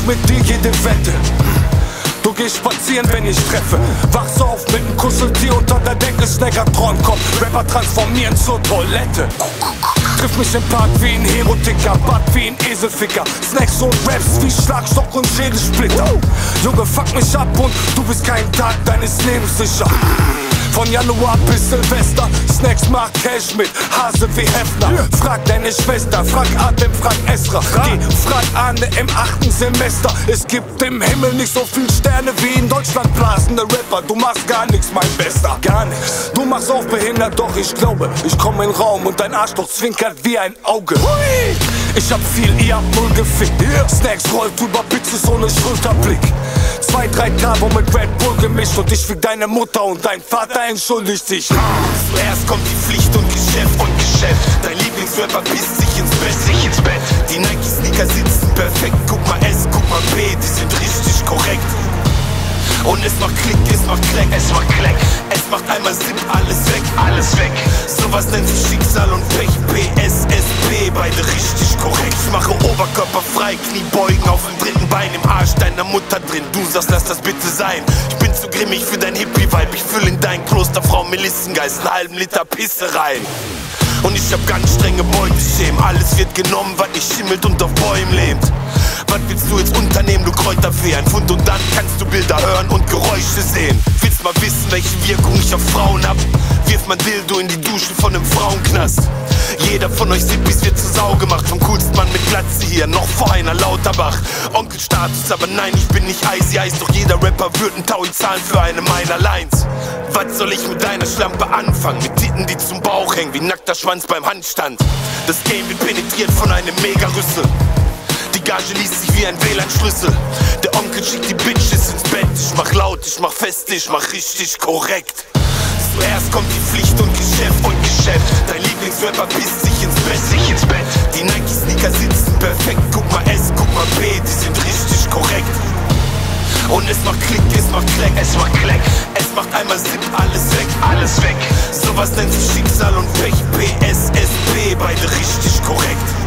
mit dir jede Wette. Du gehst spazieren, wenn ich treffe. Wachst auf mit nem Kuscheltier unter der Decke. Snacker Träumkopf, Rapper transformieren zur Toilette. Triff mich im Park wie ein Herotiker, Bad wie ein Eselficker. Snacks und Raps wie Schlagstock und Schädelsplitter. Junge, fuck mich ab und du bist keinen Tag deines Lebens sicher. Von Januar bis Silvester, Snacks macht Cash mit Hase wie Hefner. Frag deine Schwester, frag Adem, frag Esra. Geh, frag Arne im 8. Semester. Es gibt im Himmel nicht so viel Sterne wie in Deutschland blasende Rapper. Du machst gar nichts, mein Bester, gar nichts. Du machst auch behindert, doch ich glaube, ich komm in den Raum und dein Arschloch zwinkert wie ein Auge. Ich hab viel, ihr habt null gefickt. Snacks rollt über Bitches ohne Schulterblick. 2-3 Kabo mit Red Bull gemischt und ich fick deine Mutter und dein Vater entschuldigt sich. Zuerst kommt die Pflicht und Geschäft. Dein Lieblingsrapper pisst sich ins Bett. Die Nike-Sneaker sitzen perfekt. Guck mal S, guck mal B, die sind richtig korrekt. Und es macht Klick, es macht Kleck, es macht einmal Zip, alles weg. Sowas nennt sich Schicksal und Pech. PSSP, beide richtig korrekt. Ich mache Oberkörper frei, Kniebeugen auf dem dritten Bein, im Arsch deiner Mutter drin. Du sagst, lass das bitte sein. Ich bin zu grimmig für dein Hippie-Vibe. Ich füll in dein Klosterfrau Melissengeist einen halben Liter Pisse rein. Und ich hab ganz strenge Beuteschemen. Alles wird genommen, was nicht schimmelt und auf Bäumen lebt. Was willst du jetzt unternehmen, du Kräuterfee? Ein Fund und dann kannst du Bilder hören und Geräusche sehen. Willst mal wissen, welche Wirkung ich auf Frauen hab? Wirf mein Dildo in die Dusche von nem Frauenknast. Jeder von euch Sippis wird zur Sau gemacht. Vom coolsten Mann mit Glatze hier, noch vor einer Lauterbach. Onkelstatus, aber nein, ich bin nicht Icy Ice. Doch jeder Rapper würde einen Taui zahlen für eine meiner Lines. Was soll ich mit deiner Schlampe anfangen? Mit Titten, die zum Bauch hängen, wie nackter Schwanz beim Handstand. Das Game wird penetriert von einem Mega-Rüssel. Die Gage liest sich wie ein WLAN-Schlüssel. Der Onkel schickt die Bitches ins Bett. Ich mach laut, ich mach fest, ich mach richtig korrekt. Zuerst kommt die Pflicht und Geschäft. Dein Lieblingsrapper pisst sich ins Bett. Die Nike-Sneaker sitzen perfekt. Guck mal S, guck mal B, die sind richtig korrekt. Und es macht Klick, es macht Kleck, es macht einmal Zip, alles weg. Sowas nennt sich Schicksal und Pech. PSSP, beide richtig korrekt.